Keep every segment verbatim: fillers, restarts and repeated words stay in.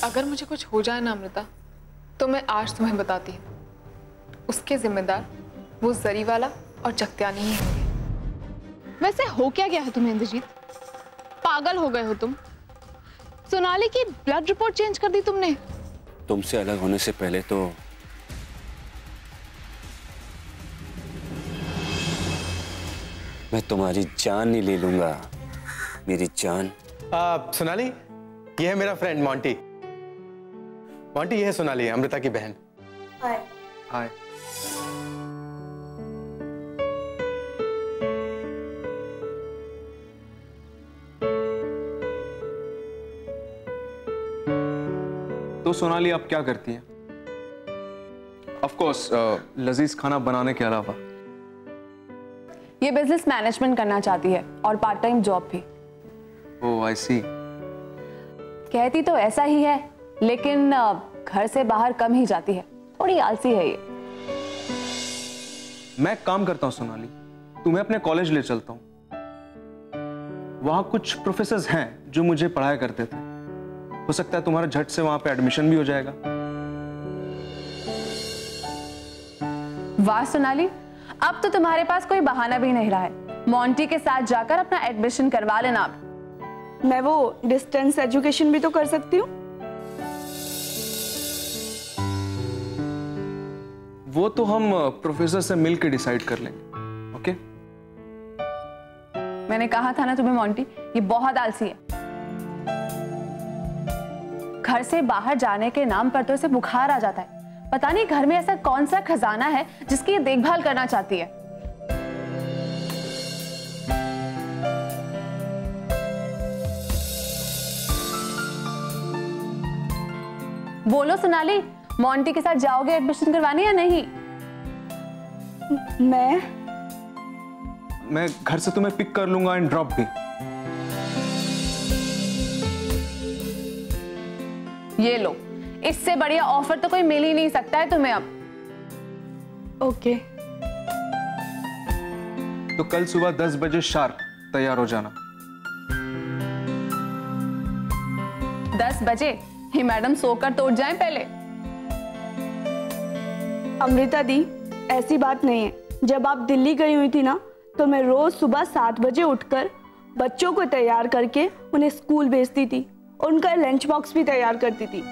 अगर मुझे कुछ हो जाए ना अमृता, तो मैं आज तुम्हें बताती हूँ, उसके जिम्मेदार वो जरी वाला और जगत्यानी ही होंगे। वैसे हो क्या गया है तुम्हें इंद्रजीत? पागल हो गए हो तुम? सोनाली की ब्लड रिपोर्ट चेंज कर दी तुमने? तुमसे अलग होने से पहले तो मैं तुम्हारी जान ही ले लूंगा, मेरी जान। आ, सोनाली, ये है मेरा फ्रेंड मॉन्टी। मॉन्टी, ये है सोनाली, अमृता की बहन। हाय। हाय। तो सोनाली आप क्या करती हैं? ऑफ कोर्स लजीज खाना बनाने के अलावा। ये बिजनेस मैनेजमेंट करना चाहती है और पार्ट टाइम जॉब भी। ओह आई सी। कहती तो ऐसा ही है, लेकिन घर से बाहर कम ही जाती है, थोड़ी आलसी है ये। मैं काम करता हूँ सोनाली, तुम्हें अपने कॉलेज ले चलता हूँ। वहां कुछ प्रोफेसर्स हैं जो मुझे पढ़ाया करते थे, हो सकता है तुम्हारा झट से वहां पे एडमिशन भी हो जाएगा। वाह सोनाली, अब तो तुम्हारे पास कोई बहाना भी नहीं रहा है। मॉन्टी के साथ जाकर अपना एडमिशन करवा लेना। आप मैं वो डिस्टेंस एजुकेशन भी तो कर सकती हूँ। वो तो हम प्रोफेसर से मिलकर डिसाइड कर लेंगे। ओके? मैंने कहा था ना तुम्हें मॉन्टी, ये बहुत आलसी है। घर से बाहर जाने के नाम पर तो इसे बुखार आ जाता है। पता नहीं घर में ऐसा कौन सा खजाना है जिसकी ये देखभाल करना चाहती है। बोलो सोनाली, मॉन्टी के साथ जाओगे एडमिशन करवाने या नहीं? मैं मैं घर से तुम्हें पिक कर लूंगा एंड ड्रॉप भी। ये लो, इससे बढ़िया ऑफर तो कोई मिल ही नहीं सकता है तुम्हें अब। ओके। तो कल सुबह दस बजे शार्प तैयार हो जाना। दस बजे? ये मैडम सोकर तो उठ जाएं पहले। अमृता दी, ऐसी बात नहीं है। जब आप दिल्ली गई हुई थी ना, तो मैं रोज सुबह सात बजे उठकर बच्चों को तैयार करके उन्हें स्कूल भेजती थी और उनका लंच बॉक्स भी तैयार करती थी।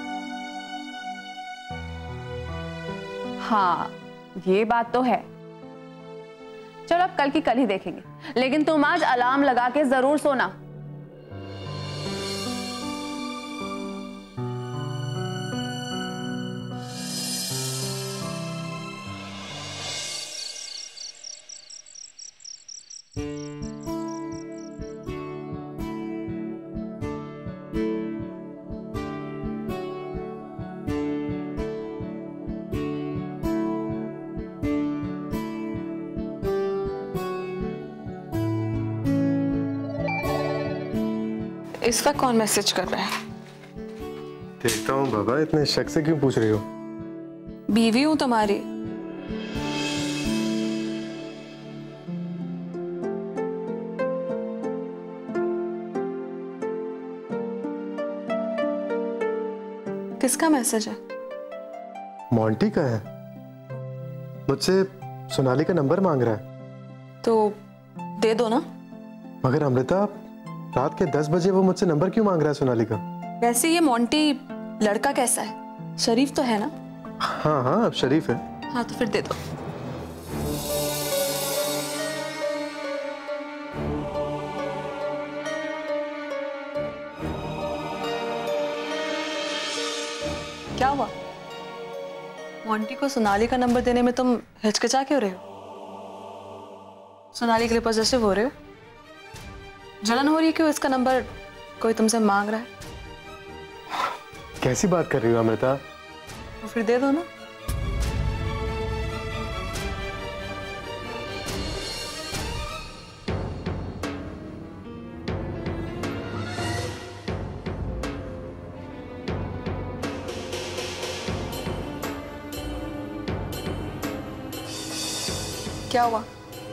हाँ, ये बात तो है। चलो अब कल की कल ही देखेंगे, लेकिन तुम आज अलार्म लगा के जरूर सोना। इस वक्त कौन मैसेज कर रहा है? देखता हूँ बाबा, इतने शक से क्यों पूछ रही हो? बीवी हूं तुम्हारी। किसका मैसेज है? मॉन्टी का है। मुझसे सोनाली का नंबर मांग रहा है। तो दे दो ना। मगर अमृता, रात के दस बजे वो मुझसे नंबर क्यों मांग रहा है सोनाली का? वैसे ये मॉन्टी लड़का कैसा है? शरीफ तो है ना? हाँ हाँ, अब शरीफ है। हाँ तो फिर दे दो। क्या हुआ? मॉन्टी को सोनाली का नंबर देने में तुम हिचकिचा क्यों रहे हो? सोनाली के लिए पॉजिटिव हो रहे हो? जलन हो रही है क्यों? इसका नंबर कोई तुमसे मांग रहा है। कैसी बात कर रही हो अमृता? तो फिर दे दो ना। क्या हुआ?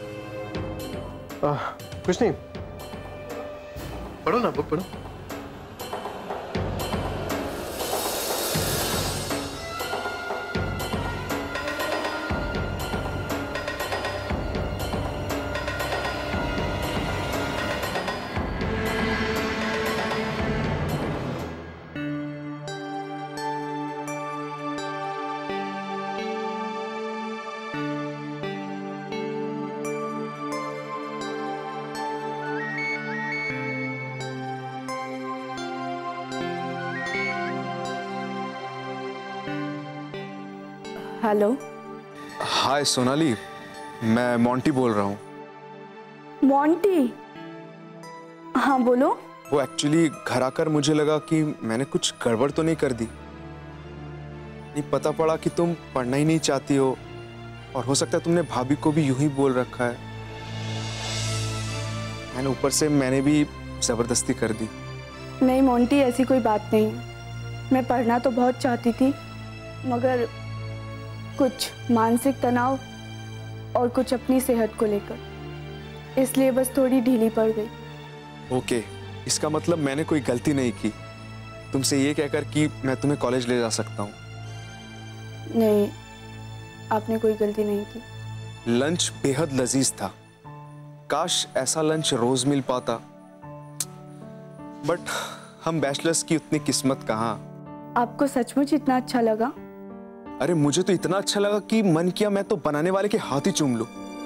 आ, कुछ नहीं, पढ़ो ना, बुक पढ़ो। हेलो। हाय सोनाली, मैं मोंटी बोल रहा हूँ। मोंटी? हाँ बोलो। वो एक्चुअली घर आकर मुझे लगा कि मैंने कुछ गड़बड़ तो नहीं कर दी। नहीं पता पड़ा कि तुम पढ़ना ही नहीं चाहती हो, और हो सकता है तुमने भाभी को भी यूं ही बोल रखा है। एंड ऊपर से मैंने भी जबरदस्ती कर दी। नहीं मोंटी, ऐसी कोई बात नहीं है। मैं पढ़ना तो बहुत चाहती थी, मगर कुछ मानसिक तनाव और कुछ अपनी सेहत को लेकर, इसलिए बस थोड़ी ढीली पड़ गई। ओके, इसका मतलब मैंने कोई गलती नहीं की तुमसे ये कहकर कि मैं तुम्हें कॉलेज ले जा सकता हूँ। नहीं, आपने कोई गलती नहीं की। लंच बेहद लजीज था, काश ऐसा लंच रोज मिल पाता, बट हम बैचलर्स की उतनी किस्मत कहाँ। आपको सचमुच इतना अच्छा लगा? अरे मुझे तो इतना अच्छा लगा कि मन किया मैं तो बनाने वाले के हाथ ही चूम लूं।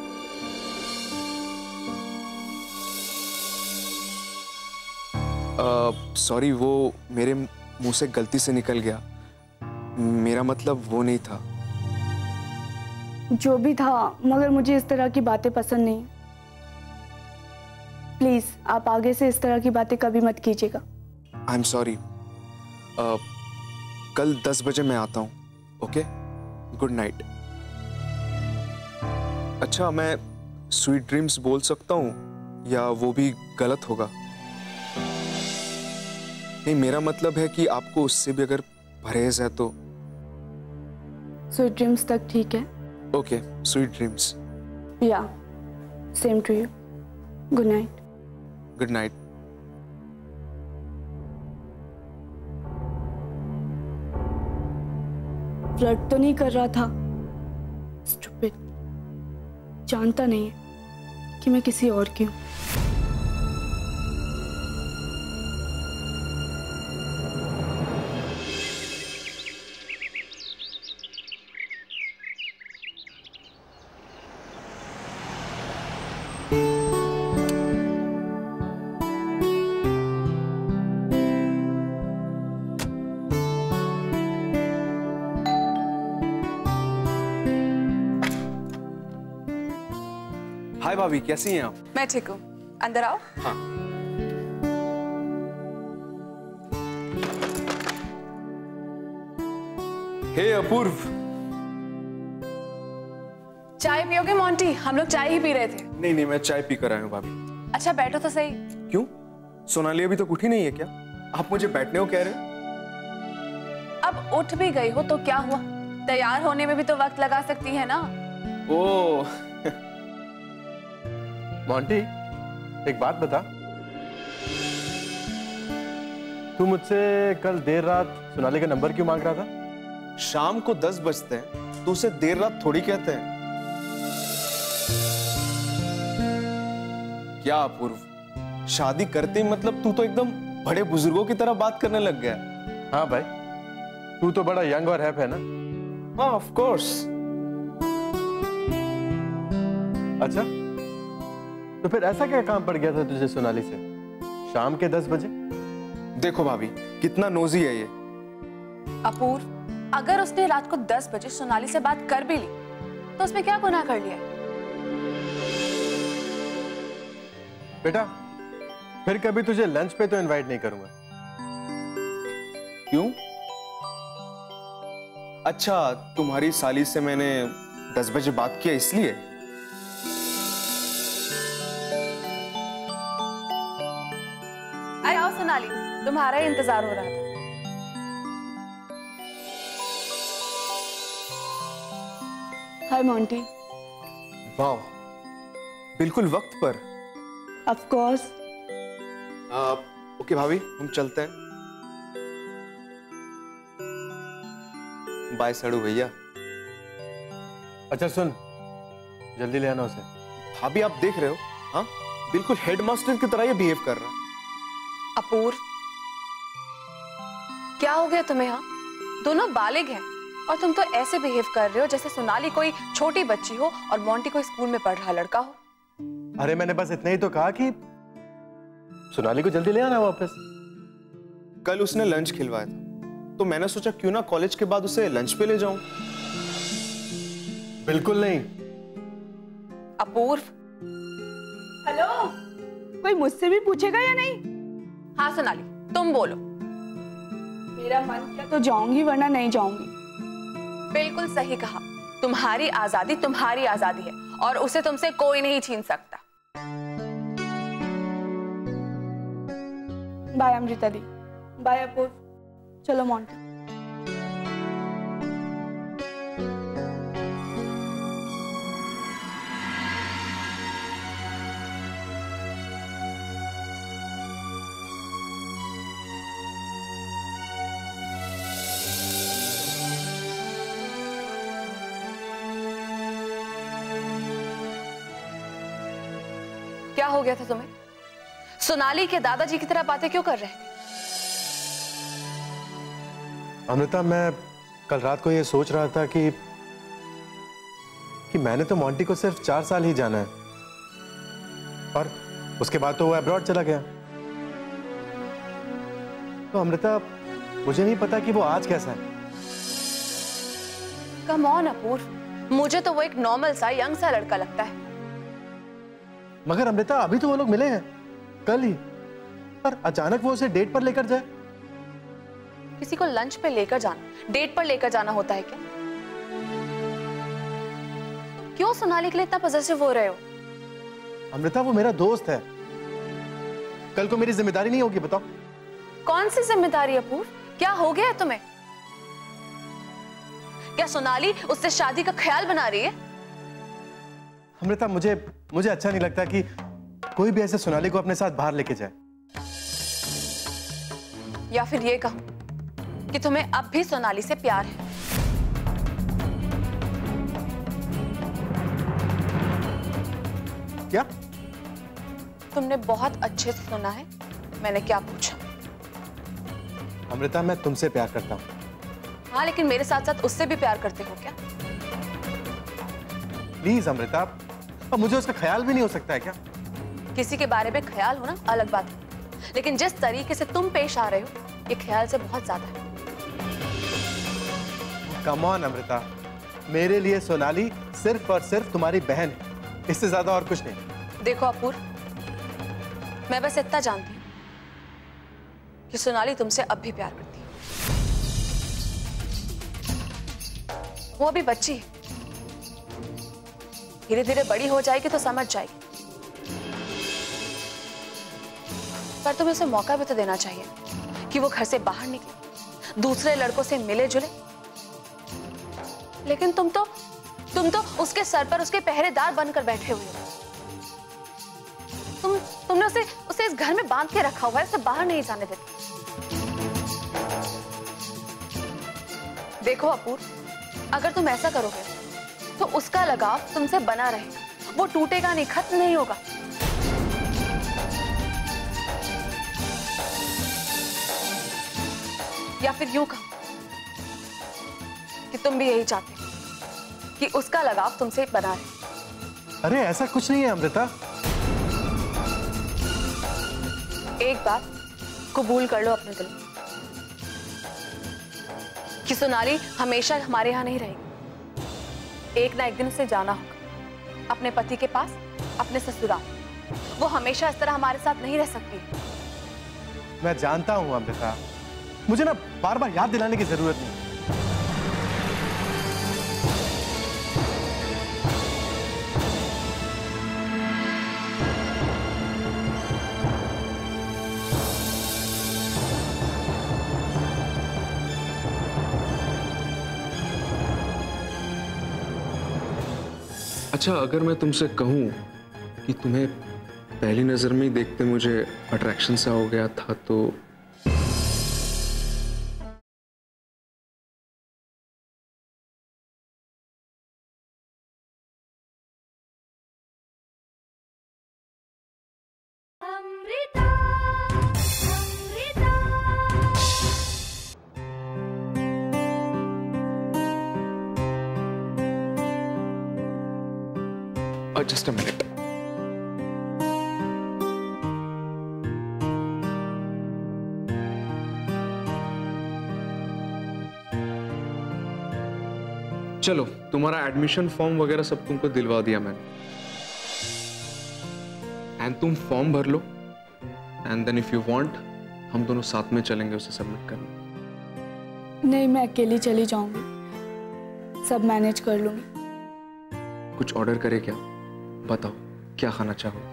सॉरी, वो मेरे मुंह से गलती से निकल गया। मेरा मतलब वो नहीं था। जो भी था, मगर मुझे इस तरह की बातें पसंद नहीं। प्लीज आप आगे से इस तरह की बातें कभी मत कीजिएगा। I am sorry. कल दस बजे मैं आता हूँ। Okay, good night. अच्छा, मैं स्वीट ड्रीम्स बोल सकता हूँ या वो भी गलत होगा? नहीं, मेरा मतलब है कि आपको उससे भी अगर परहेज है तो। स्वीट ड्रीम्स तक ठीक है। Okay, sweet dreams. Yeah same to you. Good night. Good night. Flirt तो नहीं कर रहा था? स्टूपिड। जानता नहीं है कि मैं किसी और की हूं। हाय भाभी, कैसी हैं आप? मैं ठीक हूँ, अंदर आओ। हाँ। हे अपूर्व। चाय पियोगे मोंटी? हम लोग चाय ही पी रहे थे। नहीं नहीं, मैं चाय पी कर आया हूँ भाभी। अच्छा बैठो तो सही। क्यों? सोनाली अभी तक उठी नहीं है क्या? आप मुझे बैठने को कह रहे हो? अब उठ भी गई हो तो क्या हुआ, तैयार होने में भी तो वक्त लगा सकती है ना। ओ मोंटी, एक बात बता, तू मुझसे कल देर रात सोनाली का नंबर क्यों मांग रहा था? शाम को दस बजते हैं तो उसे देर रात थोड़ी कहते हैं। क्या अपूर्व, शादी करते ही मतलब तू तो एकदम बड़े बुजुर्गों की तरह बात करने लग गया। हाँ भाई, तू तो बड़ा यंग और हैप है ना। हाँ ऑफ कोर्स। अच्छा, तो फिर ऐसा क्या काम पड़ गया था तुझे सोनाली से शाम के दस बजे? देखो भाभी, कितना नोजी है ये। अपूर्व, अगर उसने रात को दस बजे सोनाली से बात कर भी ली तो उसमें क्या गुनाह कर लिया? बेटा, फिर कभी तुझे लंच पे तो इनवाइट नहीं करूंगा। क्यों? अच्छा, तुम्हारी साली से मैंने दस बजे बात किया इसलिए? अरे आओ सोनाली, तुम्हारा ही इंतजार हो रहा था। Hi Monty. वाह, बिल्कुल वक्त पर। Of course. ओके भाभी, हम चलते हैं। बाय सड़ू भैया। अच्छा सुन, जल्दी ले आना उसे। भाभी आप देख रहे हो, हाँ बिल्कुल हेडमास्टर की तरह ये बिहेव कर रहा है। अपूर्व, क्या हो गया तुम्हें? हाँ, दोनों बालिग हैं, और तुम तो ऐसे बिहेव कर रहे हो जैसे सोनाली कोई छोटी बच्ची हो और मोंटी कोई स्कूल में पढ़ रहा लड़का हो। अरे मैंने बस इतना ही तो कहा कि सोनाली को जल्दी ले आना वापस। कल उसने लंच खिलवाया था तो मैंने सोचा क्यों ना कॉलेज के बाद उसे लंच पे ले जाऊं। बिल्कुल नहीं। अपूर्व। हेलो, कोई मुझसे भी पूछेगा या नहीं? हाँ सोनाली, तुम बोलो। मेरा मन किया तो जाऊंगी वरना नहीं जाऊंगी। बिल्कुल सही कहा, तुम्हारी आजादी तुम्हारी आजादी है और उसे तुमसे कोई नहीं छीन सकता। बाय अमृता दी, बाय अपूर्व, चलो मोंटी। क्या हो गया था तुम्हें? सोनाली के दादाजी की तरह बातें क्यों कर रहे थे? अमृता, मैं कल रात को ये सोच रहा था कि कि मैंने तो मोंटी को सिर्फ चार साल ही जाना है और उसके बाद तो वो अब्रॉड चला गया। तो अमृता, मुझे नहीं पता कि वो आज कैसा है। कम ऑन अपूर्व, मुझे तो वो एक नॉर्मल सा यंग सा लड़का लगता है। मगर अमृता, अभी तो वो लोग मिले हैं कल ही, पर अचानक वो उसे डेट पर लेकर जाए। किसी को लंच पे लेकर जाना डेट पर लेकर जाना होता है क्या? तुम क्यों सोनाली के लिए इतना पॉजिटिव हो रहे हो? अमृता, वो मेरा दोस्त है, कल को मेरी जिम्मेदारी नहीं होगी? बताओ। कौन सी जिम्मेदारी अपूर्व? क्या हो गया है तुम्हें? क्या सोनाली उससे शादी का ख्याल बना रही है? अमृता, मुझे मुझे अच्छा नहीं लगता कि कोई भी ऐसे सोनाली को अपने साथ बाहर लेके जाए। या फिर ये कहूं कि तुम्हें अब भी सोनाली से प्यार है। क्या? तुमने बहुत अच्छे से सुना है मैंने क्या पूछा। अमृता, मैं तुमसे प्यार करता हूं। हाँ, लेकिन मेरे साथ साथ उससे भी प्यार करते हो क्या? प्लीज अमृता, अब मुझे उसका ख्याल भी नहीं हो सकता है क्या? किसी के बारे में ख्याल होना अलग बात है, लेकिन जिस तरीके से तुम पेश आ रहे हो ये ख्याल से बहुत ज्यादा है। कम ऑन अमृता, मेरे लिए सोनाली सिर्फ और सिर्फ तुम्हारी बहन है, इससे ज्यादा और कुछ नहीं। देखो अपूर्व, मैं बस इतना जानती हूँ कि सोनाली तुमसे अब भी प्यार करती है। वो अभी बच्ची है, धीरे धीरे बड़ी हो जाएगी तो समझ जाएगी, पर तुम्हें उसे मौका भी तो देना चाहिए कि वो घर से बाहर निकले, दूसरे लड़कों से मिले जुले। लेकिन तुम तो तुम तो उसके सर पर उसके पहरेदार बनकर बैठे हुए हो। तुम तुमने उसे उसे इस घर में बांध के रखा हुआ है, उसे बाहर नहीं जाने देते। देखो अपूर्व, अगर तुम ऐसा करोगे तो उसका लगाव तुमसे बना रहेगा, वो टूटेगा नहीं, खत्म नहीं होगा। या फिर यूं कहो कि तुम भी यही चाहते हो कि उसका लगाव तुमसे बना रहे। अरे ऐसा कुछ नहीं है अमृता। एक बात कबूल कर लो अपने दिल में कि सोनाली हमेशा हमारे यहां नहीं रहेगी। एक ना एक दिन उसे जाना होगा अपने पति के पास, अपने ससुराल। वो हमेशा इस तरह हमारे साथ नहीं रह सकती। मैं जानता हूं अमृता, मुझे ना बार बार याद दिलाने की जरूरत नहीं। अच्छा, अगर मैं तुमसे कहूं कि तुम्हें पहली नजर में ही देखते मुझे अट्रैक्शन सा हो गया था तो जस्ट अ मिनट। चलो, तुम्हारा एडमिशन फॉर्म वगैरह सब तुमको दिलवा दिया मैंने, एंड तुम फॉर्म भर लो, and then if you want हम दोनों साथ में चलेंगे उसे सबमिट करने। नहीं, मैं अकेली चली जाऊंगी, सब मैनेज कर लूंगी। कुछ ऑर्डर करे क्या? बताओ क्या खाना चाहोगे?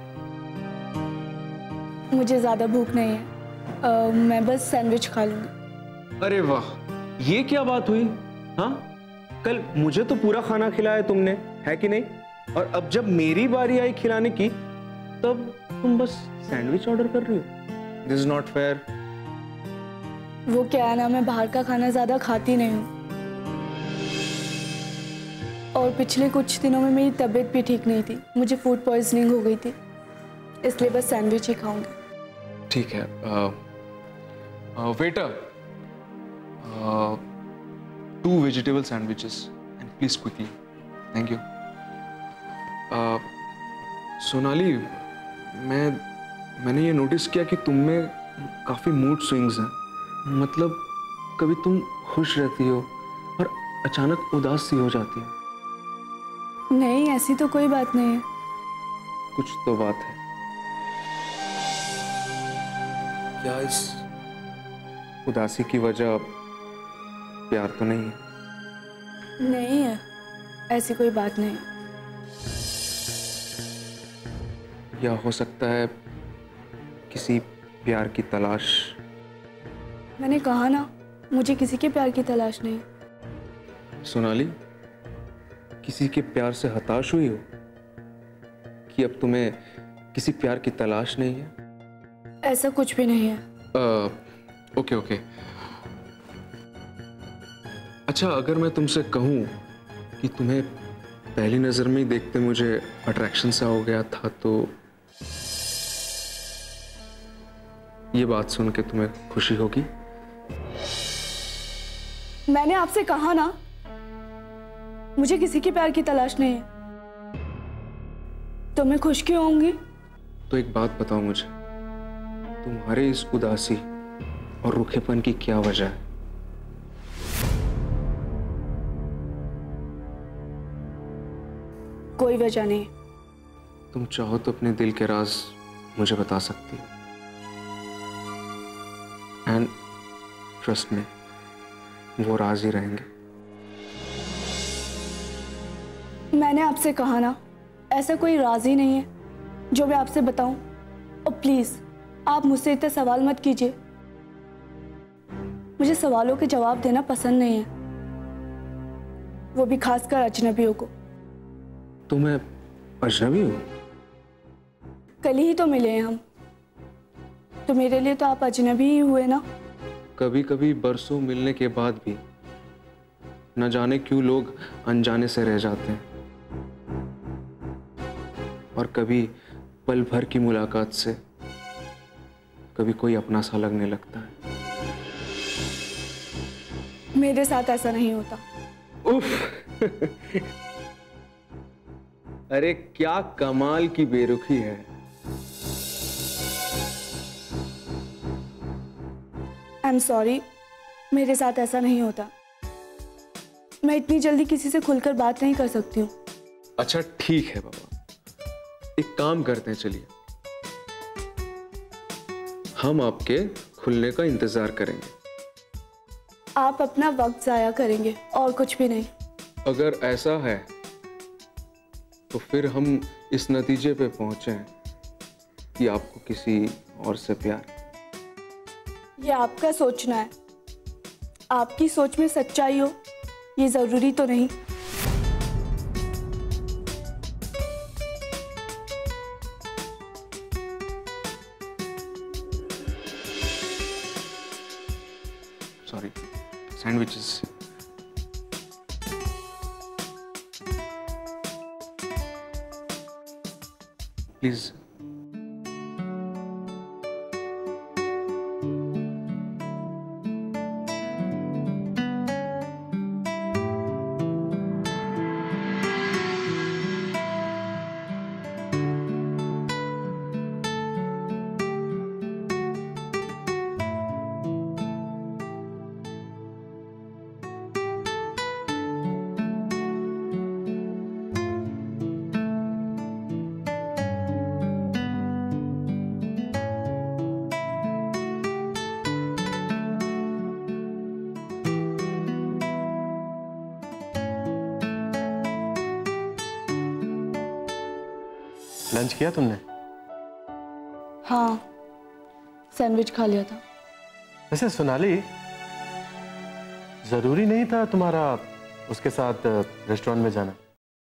मुझे ज्यादा भूख नहीं है, uh, मैं बस सैंडविच खा लूंगी। अरे वाह, ये क्या बात हुई? हाँ, कल मुझे तो पूरा खाना खिलाया तुमने, है कि नहीं? और अब जब मेरी बारी आई खिलाने की, तब तुम बस सैंडविच ऑर्डर कर रही हो। This is not fair. वो क्या है ना, मैं बाहर का खाना ज्यादा खाती नहीं हूँ, और पिछले कुछ दिनों में मेरी तबीयत भी ठीक नहीं थी, मुझे फूड पॉइजनिंग हो गई थी, इसलिए बस सैंडविच ही खाऊंगी। ठीक है, waiter, two vegetable sandwiches and please quickly. Thank you. Sonali, मैं मैंने ये नोटिस किया कि तुम में काफी मूड स्विंग्स हैं। मतलब कभी तुम खुश रहती हो और अचानक उदास सी हो जाती हो। नहीं, ऐसी तो कोई बात नहीं है। कुछ तो बात है। क्या इस उदासी की वजह प्यार तो नहीं है? नहीं है, ऐसी कोई बात नहीं है। या हो सकता है किसी प्यार की तलाश? मैंने कहा ना, मुझे किसी के प्यार की तलाश नहीं। सोनाली, किसी के प्यार से हताश हुई हो कि अब तुम्हें किसी प्यार की तलाश नहीं है? ऐसा कुछ भी नहीं है। uh, okay okay. अच्छा, अगर मैं तुमसे कहूं कि तुम्हें पहली नजर में ही देखते मुझे अट्रैक्शन सा हो गया था, तो ये बात सुन के तुम्हें खुशी होगी? मैंने आपसे कहा ना, मुझे किसी के प्यार की तलाश नहीं है, तो मैं खुश क्यों होंगी? तो एक बात बताओ मुझे, तुम्हारे इस उदासी और रूखेपन की क्या वजह है? कोई वजह नहीं। तुम चाहो तो अपने दिल के राज मुझे बता सकती हो, एंड ट्रस्ट मी, वो राज ही रहेंगे। मैंने आपसे कहा ना, ऐसा कोई राज ही नहीं है जो मैं आपसे बताऊं। और प्लीज आप मुझसे इतने सवाल मत कीजिए, मुझे सवालों के जवाब देना पसंद नहीं है, वो भी खासकर अजनबियों को। तो मैं अजनबी हूँ? कल ही तो मिले हैं हम, तो मेरे लिए तो आप अजनबी ही हुए ना। कभी कभी बरसों मिलने के बाद भी न जाने क्यों लोग अनजाने से रह जाते हैं, और कभी पल भर की मुलाकात से कभी कोई अपना सा लगने लगता है। मेरे साथ ऐसा नहीं होता। उफ। अरे क्या कमाल की बेरुखी है। आई एम सॉरी, मेरे साथ ऐसा नहीं होता। मैं इतनी जल्दी किसी से खुलकर बात नहीं कर सकती हूँ। अच्छा ठीक है बाबा, एक काम करते हैं, चलिए हम आपके खुलने का इंतजार करेंगे। आप अपना वक्त जाया करेंगे और कुछ भी नहीं। अगर ऐसा है तो फिर हम इस नतीजे पे पहुंचे हैं कि आपको किसी और से प्यार। ये आपका सोचना है, आपकी सोच में सच्चाई हो ये जरूरी तो नहीं। Sorry, sandwiches. प्लीज। लंच किया तुमने? हाँ, सैंडविच खा लिया था। वैसे सोनाली, जरूरी नहीं था तुम्हारा उसके साथ रेस्टोरेंट में जाना।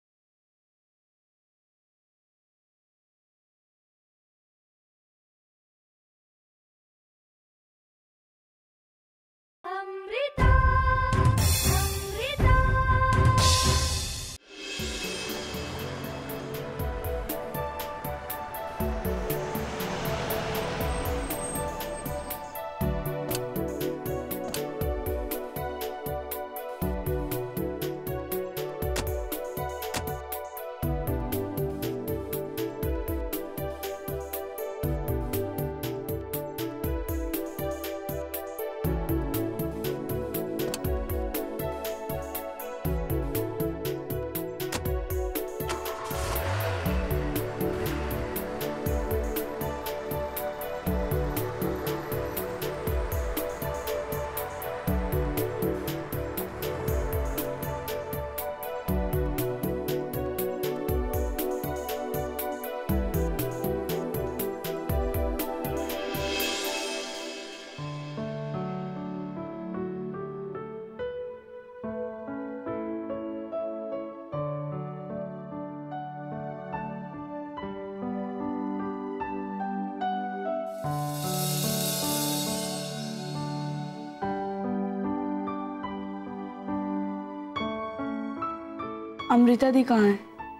अमृता दी कहाँ है?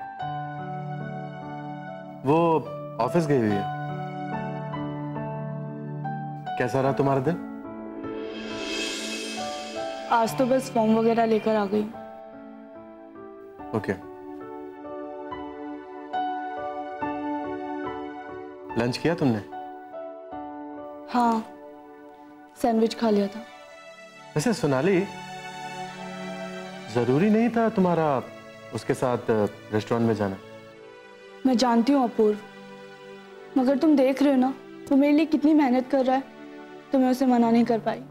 वो ऑफिस गई हुई है। कैसा रहा तुम्हारा दिन? आज तो बस फॉर्म वगैरह लेकर आ गई। ओके। लंच किया तुमने? हाँ, सैंडविच खा लिया था। वैसे सोनाली, जरूरी नहीं था तुम्हारा उसके साथ रेस्टोरेंट में जाना। मैं जानती हूँ अपूर्व, मगर तुम देख रहे हो ना वो मेरे लिए कितनी मेहनत कर रहा है, तो मैं उसे मना नहीं कर पाई।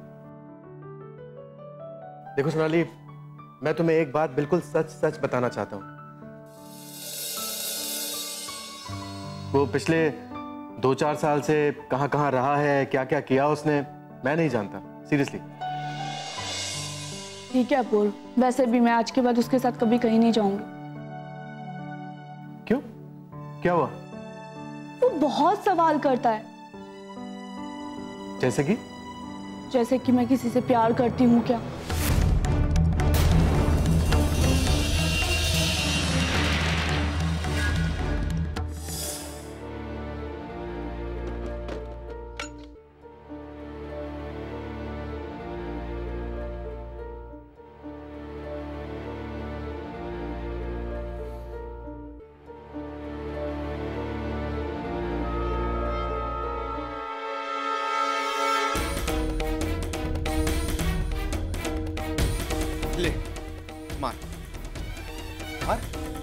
देखो सोनाली, मैं तुम्हें एक बात बिल्कुल सच सच बताना चाहता हूँ। वो पिछले दो चार साल से कहाँ कहाँ रहा है, क्या क्या किया उसने, मैं नहीं जानता, सीरियसली। ठीक है अपूर्व, वैसे भी मैं आज के बाद उसके साथ कभी कहीं नहीं जाऊंगी। क्यों? क्या हुआ? वो बहुत सवाल करता है। जैसे कि? जैसे कि मैं किसी से प्यार करती हूँ क्या। ले मार मार